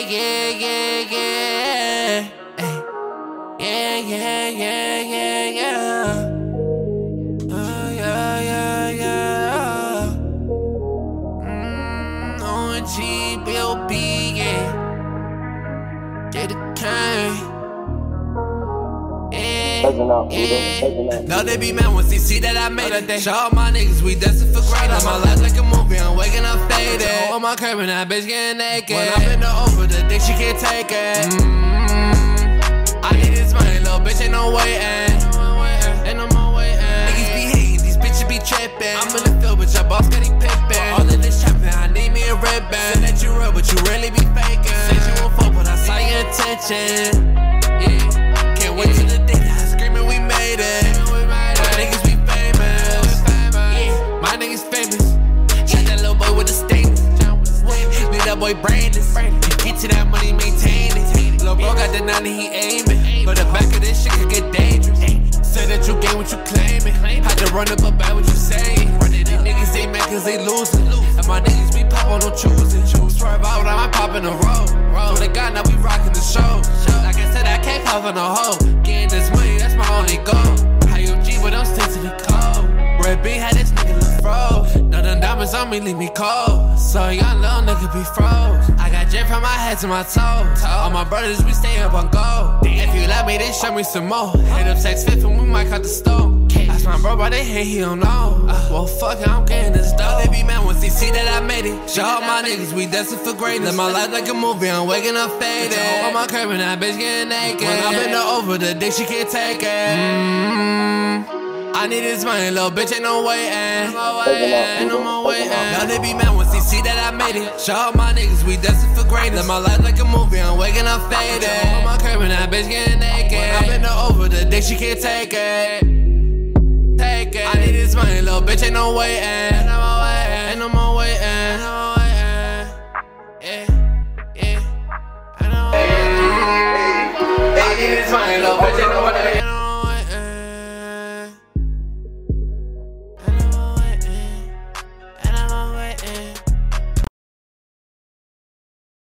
yeah, yeah, yeah. Ay. Yeah, yeah, yeah, yeah, yeah. Yeah, yeah, yeah. OG, B.O.B., yeah. Get the cane. Yeah. Now they be mad once they see that I made it. Show all my niggas we destined for greatness. My life like a movie, I'm waking up faded. On my curb and that bitch getting naked. When I bend her over, the dick she can't take it. I need this money, little bitch, ain't no waiting. Ain't no more waiting. Niggas be hating, these bitches be tripping. I'm in the field, but your boss got he pippin'. All of this trapping, I need me a ribbon. Said that you real, but you really be faking. Said you won't fuck, but I saw your intention. Yeah, can't wait till the day that I screaming we made it. My niggas be famous. Yeah, my niggas famous. Shot that little boy with the statements. Need that boy Brandon. Get to that money, maintain it. Lil' bro got the 90, he aiming. But the back of this shit could get dangerous. Say that you gain what you claiming. Had to run up about what you saying. These niggas ain't mad cause they losing. And my niggas be poppin', no choosing. Swerve out, I'm poppin' the road. So they got, now we rockin' the show. Like I said, I can't cough on a hoe. Getting this money, that's my only goal. IOG, but I'm still to the code. Red B had this nigga look froze. None of them diamonds on me leave me cold. So young little nigga be froze. I got jet from my head to my toes. All my brothers, we stay up on gold. If you let me, then show me some more. Hit up sex fifth and we might cut the stove. Ask my bro, but they hate, he don't know. Well, fuck it, I'm getting this dough. They be mad once they see that I made it. Show all my niggas, we destined for greatness. Live my life like a movie, I'm waking up faded. On my curb and that bitch getting naked. When I bend her over, the dick she can't take it. I need this money, little bitch, ain't no waiting. Ain't no more waiting. Now they be mad once they see that I made it. Show all my niggas, we destined for greatness. Live my life like a movie, I'm waking up faded. On my curb and that bitch getting naked. When I bend her over, the dick she can't take it. I need this money, little bitch, ain't no waiting. Ain't no more waiting. Yeah, yeah. I need this money, little bitch, ain't no waiting.